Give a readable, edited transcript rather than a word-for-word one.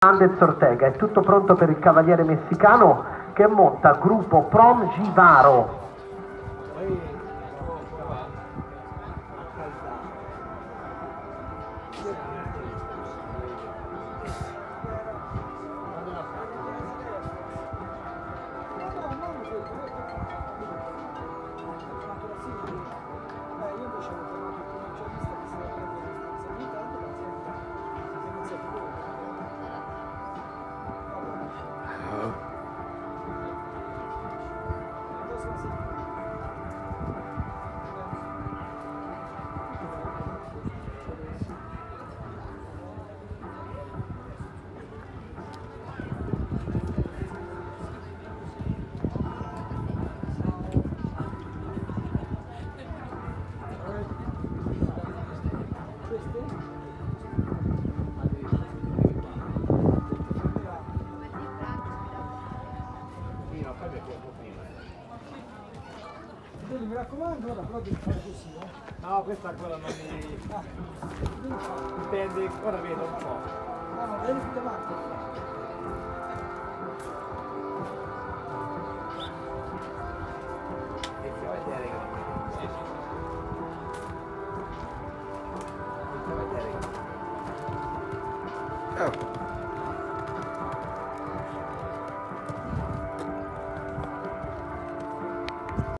Andez Ortega, è tutto pronto per il cavaliere messicano che monta gruppo Prom Givaro. Mi raccomando, ora però devi fare così, eh? No, questa ancora non mi... dipende, ora vedo un po'. No, no, vieni più davanti. E ti vai a vedere che non mi... Sì, sì. E ti vai a vedere che non mi...